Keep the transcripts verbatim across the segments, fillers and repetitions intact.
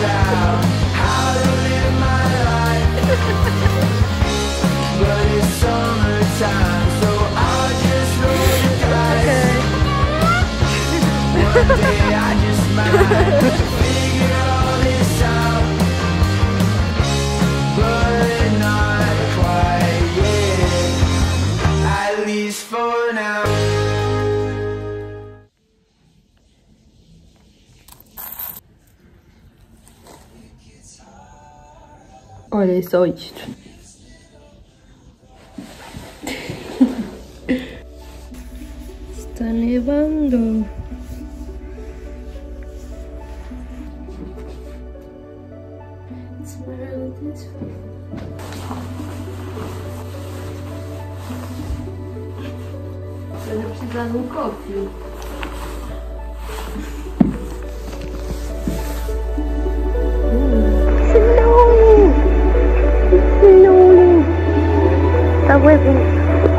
out how to live my life. But it's summertime, so I'll just roll the dice. One day I just might figure all this out, but not quite yet, at least for now. Olha só isto. Está nevando. Eu vou precisar de um copo. Tá bonito.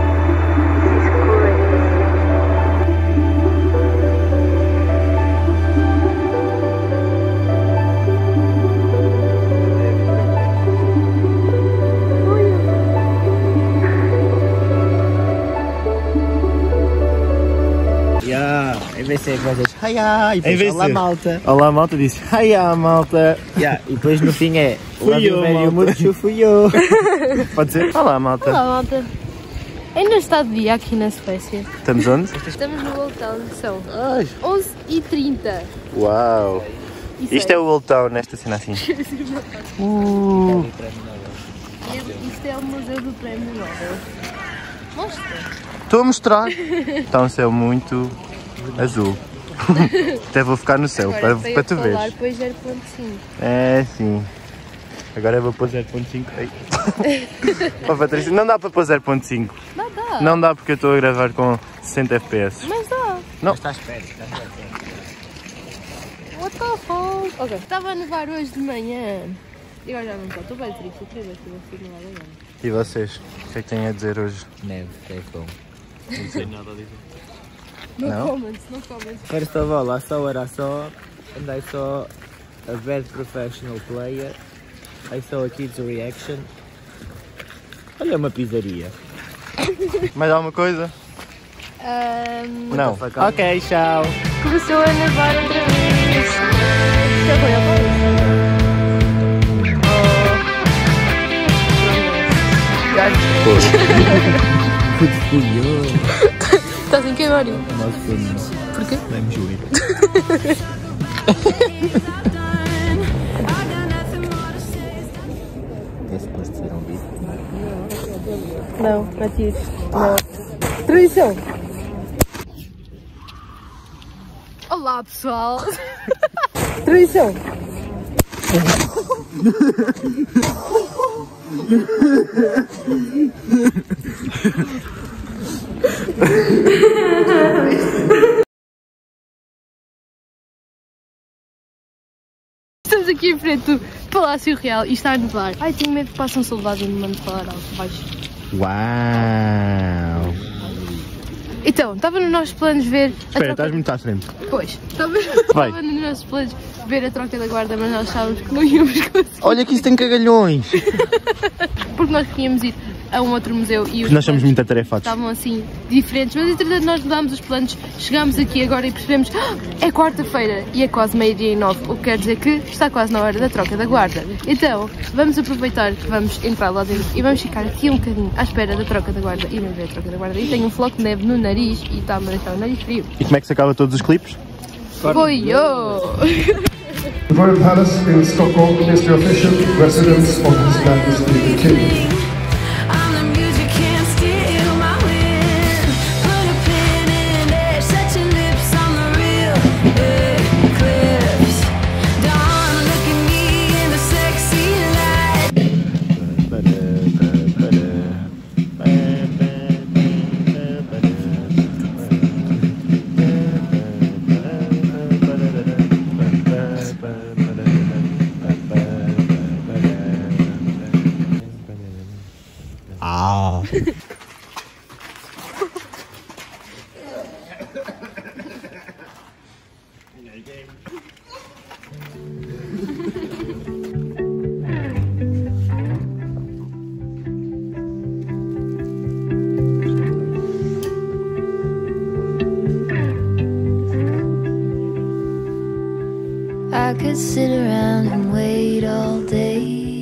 Yeah, em vez de ser coisas hiya, e Em vez depois de olá ser- malta. Olá malta, disse hiya malta. Yeah, e depois no fim é Fui love you eu, very malta. much, fui eu. Pode ser? Olá malta. Olá, malta. Ainda está de dia aqui na Suécia. Estamos onde? Estamos no Old Town, são Ai, onze e trinta. uau. Isto é o Old Town, nesta cena assim. Uh, Isto é o Museu do Prémio Nobel. Mostra. Estou a mostrar. Está um céu muito azul. Até vou ficar no céu para, Agora, para tu falar, veres. depois zero ponto cinco. É sim. Agora eu vou pôr zero ponto cinco. Ai. Oh, Patrícia, não dá para pôr zero ponto cinco. Não dá. Não dá porque eu estou a gravar com sessenta F P S. Mas dá. Não. Estás perto, estás perto. What the fuck? Ok. Estava a nevar hoje de manhã. E agora já não está. Estou bem triste. Eu queria ver se tivesse sido nevado agora. E vocês? O que é que têm a dizer hoje? Neve, é bom. Não sei nada a dizer. No Não? comments, no comments. First of all, I saw what I saw, and I saw a very professional player. I saw a kid's reaction. Olha uma pizzaria. Mais alguma coisa? Um, Não. Ok, tchau. começou a nevar outra vez. Já foi a Fui eu. Estás em queimar? Nossa, não. Porquê? Nem me juro. Esse pode ser um vídeo. Não, Matias. Não. Tradição. Olá, pessoal. Tradição. Estamos aqui em frente do Palácio Real e está a nevar. Ai, tenho medo que possam ser levados e me mandam falar alto baixo. Uau! Então, estava nos nossos planos ver... a Espera, troca- estás muito à frente. Pois, estava, Vai. estava nos nossos planos ver a troca da guarda, mas nós achávamos que não íamos conseguir. Olha que isso tem cagalhões! Porque nós queríamos ir a um outro museu e os Nós somos planos muito atarefados. estavam assim diferentes, mas entretanto nós mudámos os planos, chegámos aqui agora e percebemos ah, é quarta-feira e é quase meio-dia e nove, o que quer dizer que está quase na hora da troca da guarda. Então, vamos aproveitar que vamos entrar lá dentro e vamos ficar aqui um bocadinho à espera da troca da guarda e vamos ver a troca da guarda. E tenho um floco de neve no nariz e está-me a deixar o nariz frio. E como é que se acaba todos os clipes? Foi eu! The Royal Palace in Stockholm is the official residence of His Majesty the King. I could sit around and wait all day.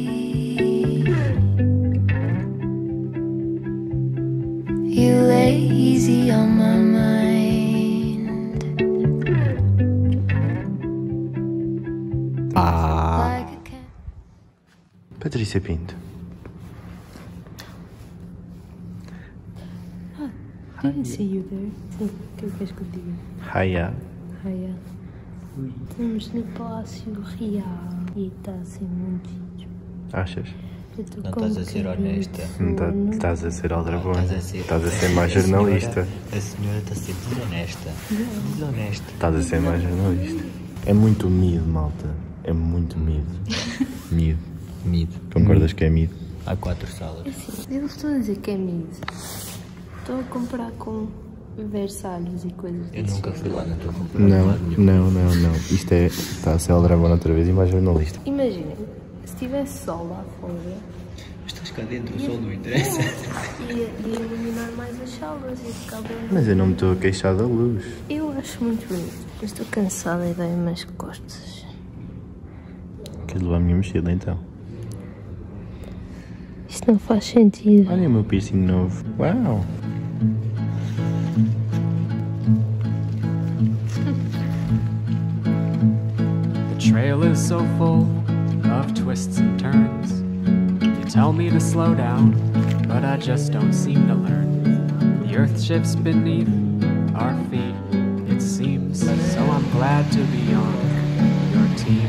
You lay easy on my mind. Ah, Like a cat. Patrícia Pinto. Didn't see you there. Sim, o que é que queres que eu diga? Hiya. Raia. Estamos no Palácio Real e está a ser muito giro. Achas? Eu tô Não com estás um a ser bocadinho de honesta. Não tá- sono. Estás a ser aldrabona. Estás a ser- Estás a ser mais a senhora- jornalista. A senhora está a ser desonesta. Desonesta. Estás a ser mais jornalista. É muito mid, malta. É muito mid. Mid. Mid. Concordas que é mid? Há quatro salas. Assim, eu estou a dizer que é mid. Estou a comparar com Versalhes e coisas Eu desse nunca género. fui lá, não estou a comprar Não, lado nenhum. não, não, não. Isto é. Está a ser aldrabona outra vez e mais jornalista. Imaginem, se tivesse sol lá fora, Mas estás cá dentro, o sol não interessa. ia, ia iluminar mais as salas e ficar bem. Mas eu não me estou a queixar da luz. Eu acho muito bonito, mas estou cansada e dói-me as costas. Queres levar a minha mochila então? Isto não faz sentido. Olha o meu piercing novo. Uau! The trail is so full of twists and turns. You tell me to slow down, but I just don't seem to learn. The earth shifts beneath our feet, it seems. So I'm glad to be on your team.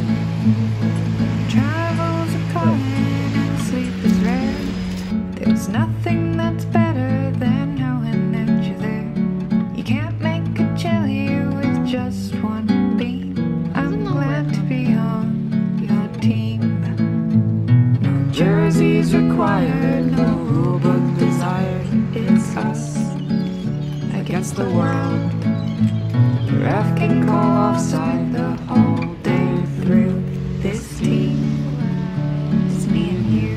Travels are common and sleep is rare. There's nothing that's better than knowing that you're there. You can't make a jelly with just one bean. I'm glad to be on your team. No jerseys required, no rule book desired. It's us against the world. The ref can call offside the whole day through. This team is me and you.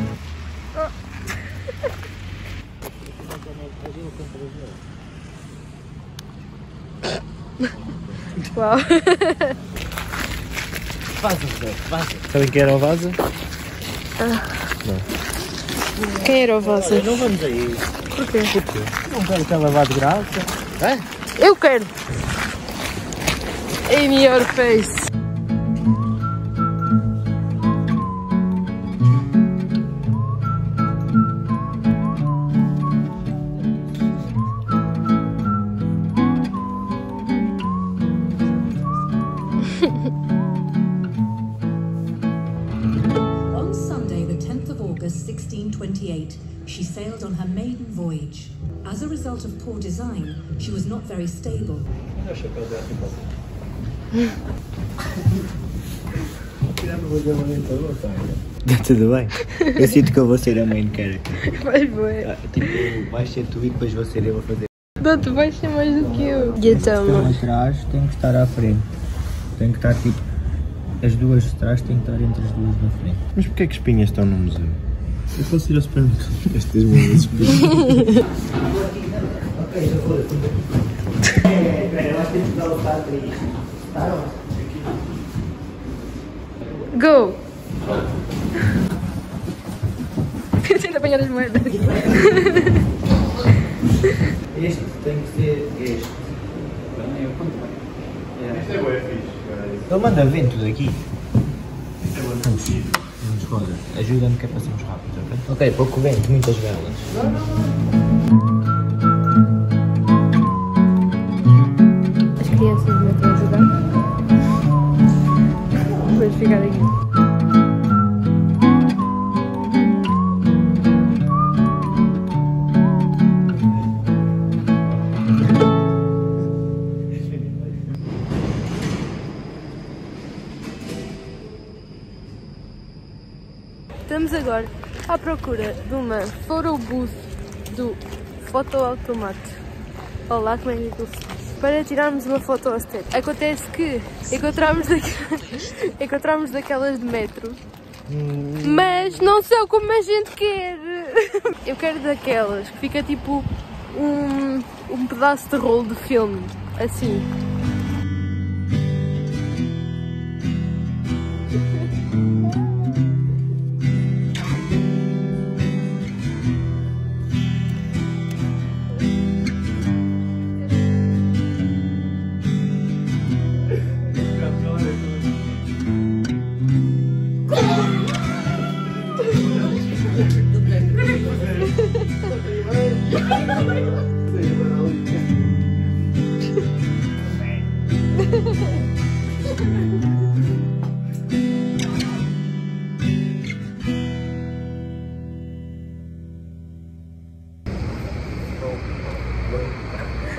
Uau! Vaza, Zé, vaza. Sabem quem era o Vaza? Quem era o Vaza? Não vamos aí. Porquê? Não quero que ela vá de graça. Eu quero! In your face! On Sunday, the tenth of August, sixteen twenty-eight, she sailed on her maiden voyage. As a result of poor design, she was not very stable. Está tudo bem? Eu sinto que eu vou ser a main character. Vais ver. Ah, Tipo, vais ser tu e depois vou ser eu a fazer. Não, tu vais ser mais do que eu. E então, Estão atrás, tem que estar à frente. Tem que estar tipo. As duas de trás têm que estar entre as duas na frente. Mas porquê é que espinhas estão no museu? Eu posso ir ao supermercado estas minhas espinhas. go! Tenta apanhar as moedas. Este tem que ser este. Isto é bué fixe, cara. Ele manda vento daqui. Vamos, vamos, roda. Ajuda-me que é para sermos rápidos, ok? Ok, pouco vento, muitas velas. As crianças me estão a ajudar. Vamos ficar aqui. Estamos agora à procura de uma photobooth do fotoautomato. Olá, como é que aquilo se diz? Para tirarmos uma foto ao step. Acontece que encontramos, daqu... encontramos daquelas de metro, mas não são como a gente quer. Eu quero daquelas que fica tipo um, um pedaço de rolo de filme, assim.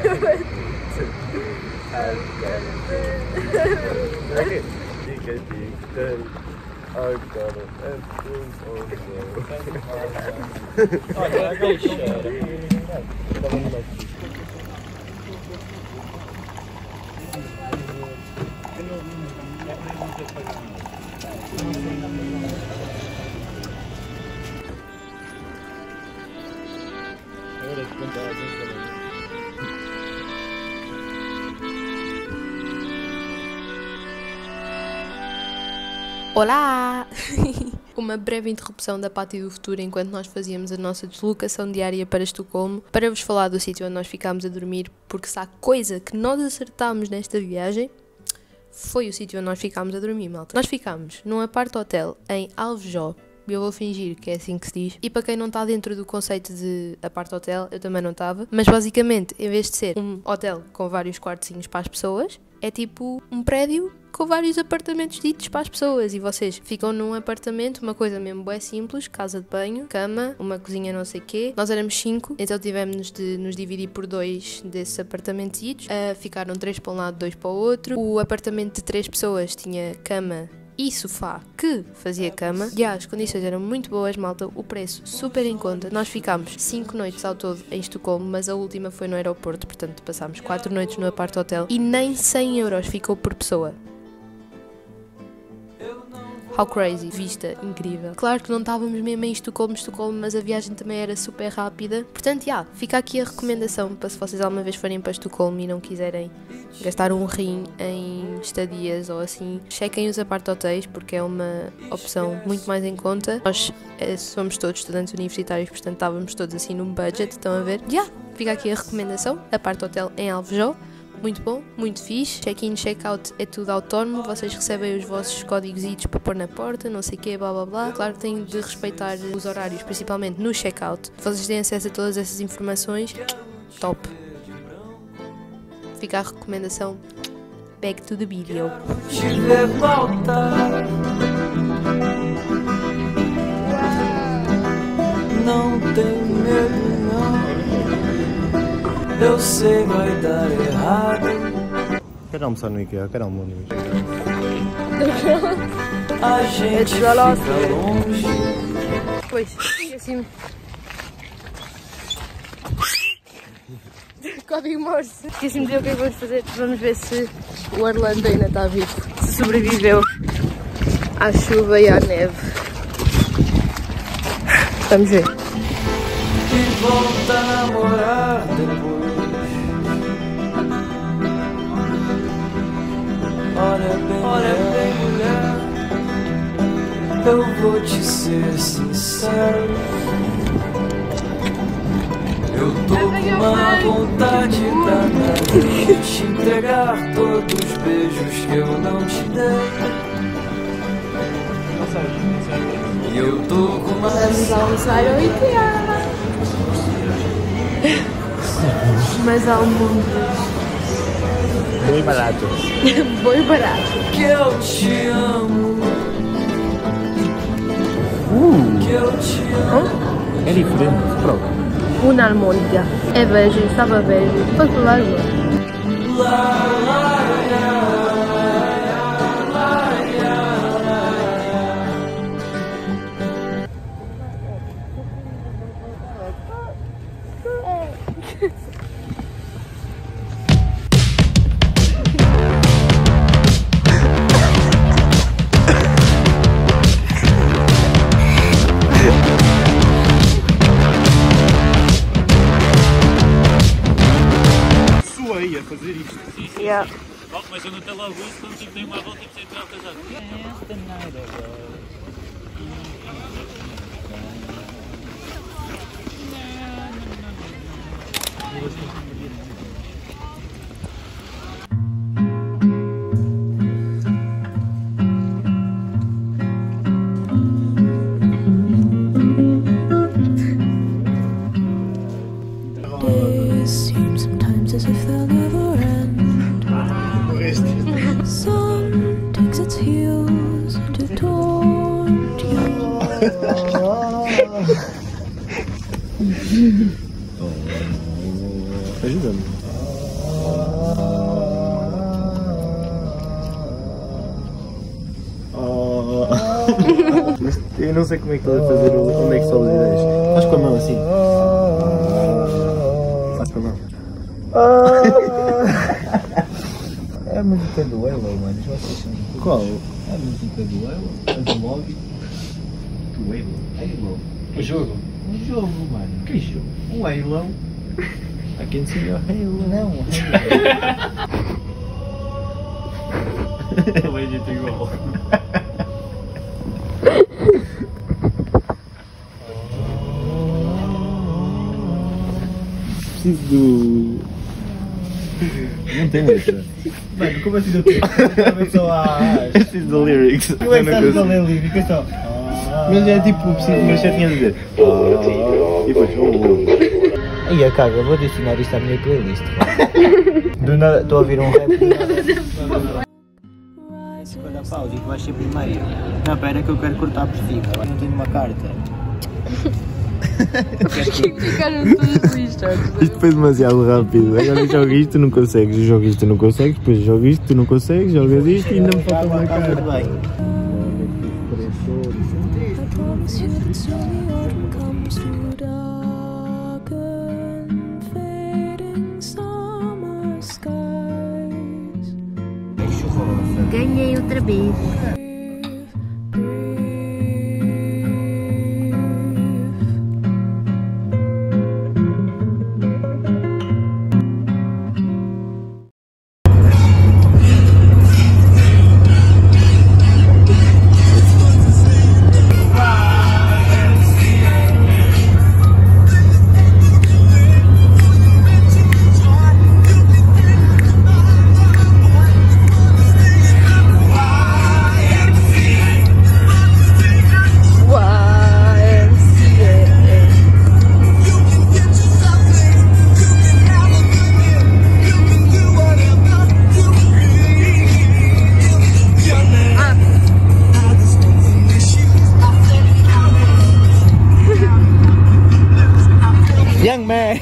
Olha, deixa. Agora que contar a gente também. Olá! Uma breve interrupção da Pátio do Futuro enquanto nós fazíamos a nossa deslocação diária para Estocolmo para vos falar do sítio onde nós ficámos a dormir, porque se há coisa que nós acertámos nesta viagem foi o sítio onde nós ficámos a dormir, malta. Nós ficámos num apart-hotel em Alvejó. Eu vou fingir que é assim que se diz. E para quem não está dentro do conceito de apart-hotel, eu também não estava. Mas basicamente, em vez de ser um hotel com vários quartozinhos para as pessoas, é tipo um prédio com vários apartamentos ditos para as pessoas. E vocês ficam num apartamento, uma coisa mesmo bué simples, casa de banho, cama, uma cozinha não sei quê. Nós éramos cinco, então tivemos de nos dividir por dois desses apartamentitos. Uh, ficaram três para um lado, dois para o outro. O apartamento de três pessoas tinha cama e sofá que fazia cama. E as condições eram muito boas, malta. O preço super em conta. Nós ficámos cinco noites ao todo em Estocolmo, mas a última foi no aeroporto, portanto passámos quatro noites no apart-hotel e nem cem euros ficou por pessoa. How crazy, vista incrível. Claro que não estávamos mesmo em Estocolmo, Estocolmo, mas a viagem também era super rápida. Portanto, já, yeah, fica aqui a recomendação para se vocês alguma vez forem para Estocolmo e não quiserem gastar um rim em estadias ou assim, chequem os apart-hotéis porque é uma opção muito mais em conta. Nós é, somos todos estudantes universitários, portanto estávamos todos assim num budget, estão a ver? Já, yeah, fica aqui a recomendação, apart-hotel em Alvejó. Muito bom, muito fixe. Check-in, check-out é tudo autónomo. Vocês recebem os vossos códigos para pôr na porta, não sei o quê, blá blá blá. Claro que têm de respeitar os horários, principalmente no check-out. Vocês têm acesso a todas essas informações. Top. Fica a recomendação. Back to the video. Não tem medo, não. Eu sei vai dar errado. Quero almoçar no IKEA, quero almoçar no IKEA. A gente fica longe. Pois, esqueci-me. Código Morse. Esqueci-me de dizer o que é que vamos fazer. Vamos ver se o Orlando ainda está vivo. Se sobreviveu à chuva e à neve. Vamos ver. E volta a namorar depois. Olha bem, olha bem, mulher. Eu vou te ser sincero. Eu tô com uma vontade danada de te entregar todos os beijos que eu não te dei. E eu tô com uma... Vamos almoçar ao IKEA. Mas há um mundo. Boi barato. Boi barato. Que eu te amo. Uh. Que eu te amo. É diferente, pronto. Uma almôndega. É beijo, estava beijo. Posso falar agora? Suei a fazer isto. Yeah. Mas eu não tenho logo isso quando tipo tem uma volta e precisa tirar o casaco. Esta nada, Days seem sometimes as if they'll never end. Sun digs its heels to taunt you. Ajuda-me. Mas eu não sei como é que estás a fazer o. Como é que sobe as ideias. Faz com a mão assim. Faz com a mão. É a música do Halo, mano. Vocês são. Qual? É a música do Halo. Do Log. Do Halo? Halo. O jogo? Um jogo, mano. Que jogo? Um Halo. I can see your Halo. Não, um Halo. É jeito igual. Preciso do. Não tem letra. Mano, como assim não tem? Como só há. Preciso do lyrics. Como é que sabes a ler lírica? É só. Mas é tipo, preciso, mas já tinha a dizer. Ah, e depois. Oh. Aí a caga, vou adicionar isto à minha playlist. Do nada, estou a ouvir um rap. Escolha a pausa e tu vais ser primeiro. Não, pera que eu quero cortar por cima. Agora não tenho uma carta. Porquê que ficaram todos lixados? Isto foi demasiado rápido. Agora jogo isto, tu não consegues. Eu jogo isto, tu não consegues. Depois jogo isto, tu não consegues. Jogas isto e ainda me falta uma carta. Bem. promise you that soon the autumn comes to darken, fading summer skies. Ganhei outra vez. Young man.